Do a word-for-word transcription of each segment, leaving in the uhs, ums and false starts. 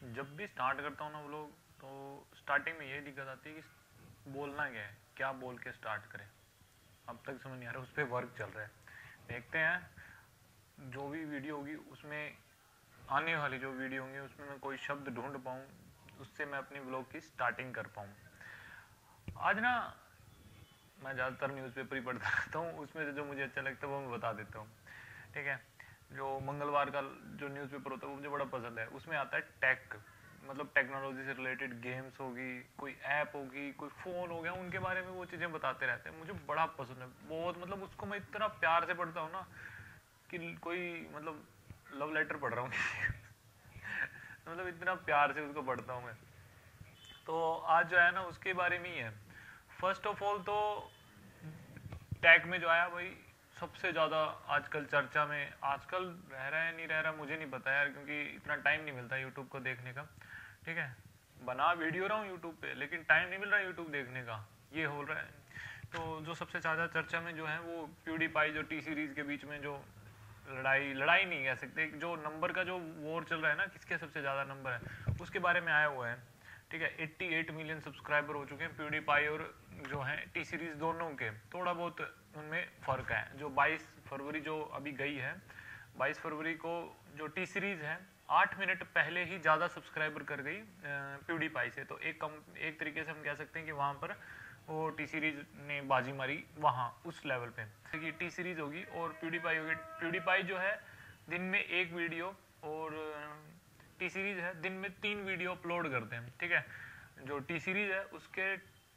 जब भी स्टार्ट करता हूँ ना व्लॉग, तो स्टार्टिंग में यही दिक्कत आती है कि बोलना क्या है, क्या बोल के स्टार्ट करें। अब तक समझ नहीं आ रहा, उस पर वर्क चल रहा है। देखते हैं जो भी वीडियो होगी उसमें, आने वाली जो वीडियो होंगी उसमें मैं कोई शब्द ढूंढ पाऊँ, उससे मैं अपनी व्लॉग की स्टार्टिंग कर पाऊँ। आज ना मैं ज़्यादातर न्यूज़पेपर ही पढ़ता रहता हूँ, उसमें से जो मुझे अच्छा लगता है वो मैं बता देता हूँ। ठीक है, जो मंगलवार का जो न्यूज़पेपर होता है वो मुझे बड़ा पसंद है। उसमें आता है टेक, मतलब टेक्नोलॉजी से रिलेटेड गेम्स होगी, कोई ऐप होगी, कोई फ़ोन हो गया, उनके बारे में वो चीज़ें बताते रहते हैं। मुझे बड़ा पसंद है बहुत, मतलब उसको मैं इतना प्यार से पढ़ता हूँ ना कि कोई मतलब लव लेटर पढ़ रहा हूँ मतलब इतना प्यार से उसको पढ़ता हूँ मैं। तो आज जो है ना उसके बारे में ही है। फर्स्ट ऑफ ऑल तो टैग में जो आया भाई सबसे ज़्यादा आजकल चर्चा में, आजकल रह रहा है नहीं रह रहा मुझे नहीं पता यार, क्योंकि इतना टाइम नहीं मिलता यूट्यूब को देखने का। ठीक है, बना वीडियो रहा हूँ यूट्यूब पे, लेकिन टाइम नहीं मिल रहा यूट्यूब देखने का, ये हो रहा है। तो जो सबसे ज़्यादा चर्चा में जो है वो प्यूडीपाई, जो टी सीरीज़ के बीच में जो लड़ाई लड़ाई नहीं कह सकते, जो नंबर का जो वॉर चल रहा है ना, किसके सबसे ज़्यादा नंबर है, उसके बारे में आया हुआ है। ठीक है, अट्ठासी मिलियन सब्सक्राइबर हो चुके हैं प्यूडीपाई और जो है टी सीरीज दोनों के। थोड़ा बहुत उनमें फ़र्क है। जो बाईस फरवरी जो अभी गई है, बाईस फरवरी को जो टी सीरीज है आठ मिनट पहले ही ज़्यादा सब्सक्राइबर कर गई प्यूडीपाई से। तो एक कम एक तरीके से हम कह सकते हैं कि वहाँ पर वो टी सीरीज ने बाजी मारी वहाँ उस लेवल पे। देखिए टी सीरीज होगी और प्यूडीपाई होगी। प्यूडीपाई जो है दिन में एक वीडियो, और टी सीरीज है दिन में तीन वीडियो अपलोड करते हैं। ठीक है, जो टी सीरीज है उसके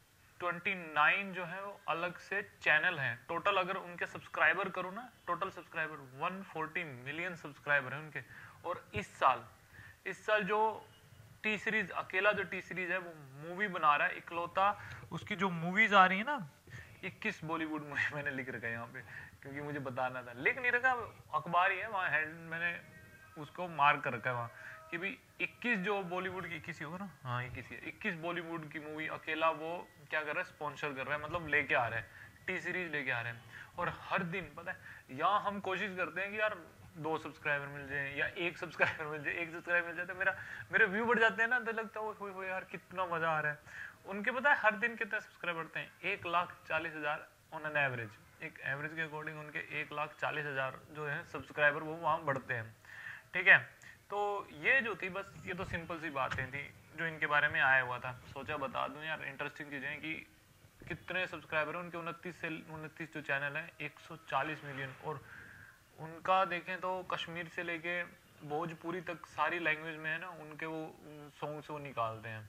उनतीस जो है वो अलग से चैनल हैं। टोटल अगर उनके सब्सक्राइबर करो ना, टोटल सब्सक्राइबर एक सौ चालीस मिलियन सब्सक्राइबर हैं उनके। और इस साल इस साल जो टी सीरीज, अकेला जो टी सीरीज है वो मूवी बना रहा है इकलौता। उसकी जो मूवीज आ रही है ना, इक्कीस बॉलीवुड मूवी मैंने लिख रखा है यहाँ पे, क्योंकि मुझे बताना था, लिख नहीं रखा, अखबार ही है वहाँ, हैंड मैंने उसको मार्क कर रखा है वहाँ कि भाई इक्कीस जो बॉलीवुड की, इक्कीस ही होगा ना, हाँ इक्कीस ही है, इक्कीस बॉलीवुड की मूवी अकेला वो क्या कर रहा है, स्पॉन्सर कर रहा है, मतलब लेके आ रहा है, टी सीरीज लेके आ रहे हैं। और हर दिन पता है यहाँ हम कोशिश करते हैं कि यार दो सब्सक्राइबर मिल जाए या एक सब्सक्राइबर मिल जाए, एक सब्सक्राइबर मिल जाए तो मेरा मेरे व्यू बढ़ जाते हैं ना, तो लगता है वो यार कितना मजा आ रहा है। उनके पता है हर दिन कितने सब्सक्राइबर बढ़ते हैं, एक लाख चालीस हजार ऑन एन एवरेज, एक एवरेज के अकॉर्डिंग उनके एक लाख चालीस हजार जो है सब्सक्राइबर वो वहाँ बढ़ते हैं। ठीक है, तो ये जो थी बस, ये तो सिंपल सी बातें थी जो इनके बारे में आया हुआ था, सोचा बता दूं यार। इंटरेस्टिंग चीज़ें कि कितने सब्सक्राइबर हैं उनके, उनतीस से उनतीस जो चैनल हैं एक सौ चालीस मिलियन। और उनका देखें तो कश्मीर से लेके भोजपुरी तक सारी लैंग्वेज में है ना उनके वो सॉन्ग्स वो निकालते हैं।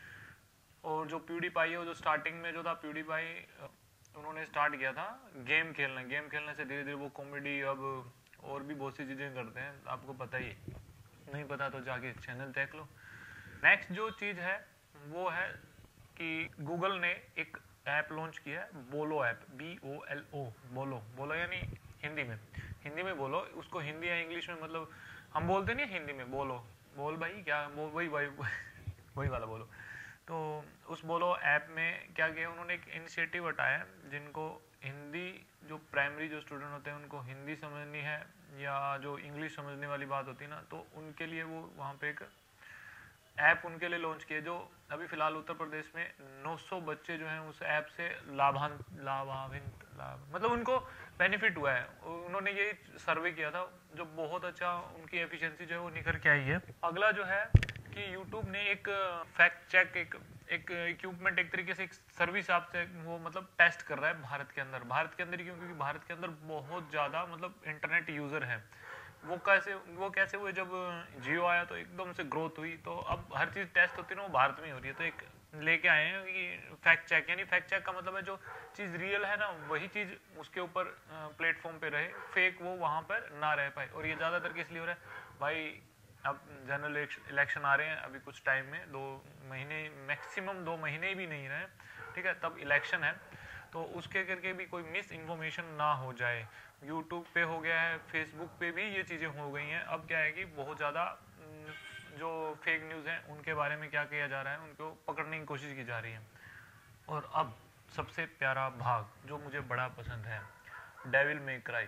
और जो प्यूडीपाई है वो जो स्टार्टिंग में जो था प्यूडीपाई, उन्होंने स्टार्ट किया था गेम खेलना, गेम खेलने से धीरे धीरे वो कॉमेडी, अब और भी बहुत सी चीज़ें करते हैं, आपको पता ही है, नहीं पता तो जाके चैनल देख लो। नेक्स्ट जो चीज़ है वो है कि गूगल ने एक ऐप लॉन्च किया है, Bolo app, B O L O, Bolo. Bolo यानी हिंदी में, हिंदी में बोलो, उसको हिंदी या इंग्लिश में, मतलब हम बोलते नहीं हिंदी में बोलो, बोल भाई क्या, वो वही वही वही वाला बोलो। तो उस बोलो ऐप में क्या किया उन्होंने, एक इनिशिएटिव हटाया है, जिनको हिंदी, जो प्राइमरी जो स्टूडेंट होते हैं उनको हिंदी समझनी है या जो इंग्लिश समझने वाली बात होती है ना, तो उनके लिए वो वहाँ पे एक ऐप उनके लिए लॉन्च किए। जो अभी फिलहाल उत्तर प्रदेश में नौ सौ बच्चे जो हैं उस ऐप से लाभान्त लाभान्वित लाभ मतलब उनको बेनिफिट हुआ है। उन्होंने ये सर्वे किया था, जो बहुत अच्छा उनकी एफिशिएंसी जो है वो निखर के आई है। अगला जो है कि यूट्यूब ने एक फैक्ट चेक, एक एक इक्विपमेंट, एक तरीके से एक सर्विस आपसे वो मतलब टेस्ट कर रहा है भारत के अंदर। भारत के अंदर क्यों? क्योंकि भारत के अंदर बहुत ज़्यादा मतलब इंटरनेट यूज़र है। वो कैसे वो कैसे हुए, जब जियो आया तो एकदम से ग्रोथ हुई, तो अब हर चीज़ टेस्ट होती है ना वो भारत में ही हो रही है। तो एक लेके आए हैं कि फैक्ट चेक, यानी फैक्ट चेक का मतलब है जो चीज़ रियल है ना वही चीज़ उसके ऊपर प्लेटफॉर्म पे रहे, फेक वो वहाँ पर ना रह पाए। और ये ज़्यादातर किस लिए हो रहा है भाई, अब जनरल इलेक्शन आ रहे हैं अभी कुछ टाइम में, दो महीने मैक्सिमम, दो महीने भी नहीं रहे, ठीक है, तब इलेक्शन है, तो उसके करके भी कोई मिस इन्फॉर्मेशन ना हो जाए। यूट्यूब पे हो गया है, फेसबुक पे भी ये चीज़ें हो गई हैं। अब क्या है कि बहुत ज़्यादा जो फेक न्यूज़ हैं उनके बारे में क्या किया जा रहा है, उनको पकड़ने की कोशिश की जा रही है। और अब सबसे प्यारा भाग जो मुझे बड़ा पसंद है, Devil May Cry,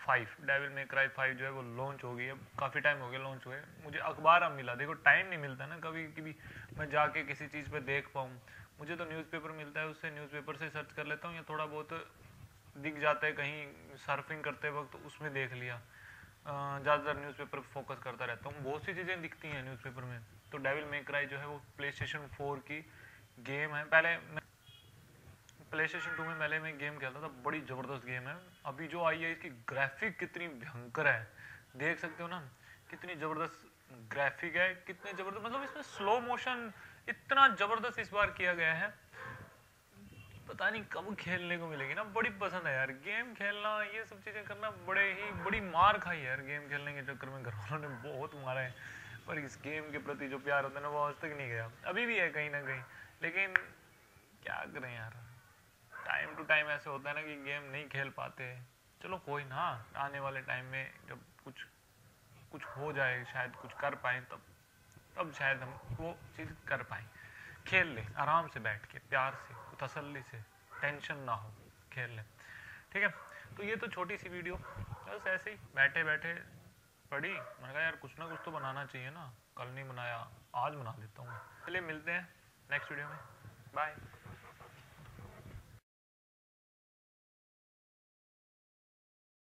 five, Devil May Cry five जो है वो लॉन्च हो गई है, काफ़ी टाइम हो गया लॉन्च हुए। मुझे अखबार अब मिला, देखो टाइम नहीं मिलता ना कभी कभी मैं जाके किसी चीज़ पे देख पाऊँ। मुझे तो न्यूज़पेपर मिलता है, उससे न्यूज़पेपर से सर्च कर लेता हूँ, या थोड़ा बहुत दिख जाता है कहीं सर्फिंग करते वक्त उसमें देख लिया। ज़्यादातर न्यूज़पेपर फोकस करता रहता हूँ, बहुत सी चीज़ें दिखती हैं न्यूज़पेपर में। तो डेविल मे क्राई जो है वो प्ले स्टेशन फोर की गेम है। पहले प्ले स्टेशन टू में पहले मैं गेम खेलता था, बड़ी ज़बरदस्त गेम है। अभी जो आई है इसकी ग्राफिक कितनी भयंकर है, देख सकते हो ना कितनी ज़बरदस्त ग्राफिक है, कितने ज़बरदस्त, मतलब इसमें स्लो मोशन इतना ज़बरदस्त इस बार किया गया है, पता नहीं कब खेलने को मिलेगी ना। बड़ी पसंद है यार गेम खेलना, ये सब चीज़ें करना, बड़े ही बड़ी मार खाई है यार गेम खेलने के चक्कर में, घर वालों ने बहुत मारा है। पर इस गेम के प्रति जो प्यार होता है ना वो आज तक नहीं गया, अभी भी है कहीं ना कहीं, लेकिन क्या करें यार, टाइम टू टाइम ऐसे होता है ना कि गेम नहीं खेल पाते। चलो कोई ना, आने वाले टाइम में जब कुछ कुछ हो जाए, शायद कुछ कर पाए, तब तब शायद हम वो चीज़ कर पाए, खेल ले आराम से बैठ के, प्यार से, तसल्ली से, टेंशन ना हो, खेल ले। ठीक है, तो ये तो छोटी सी वीडियो बस ऐसे ही बैठे बैठे पढ़ी, मैंने कहा यार कुछ ना कुछ तो बनाना चाहिए ना, कल नहीं बनाया आज बना देता हूँ। चलिए मिलते हैं नेक्स्ट वीडियो में, बाय।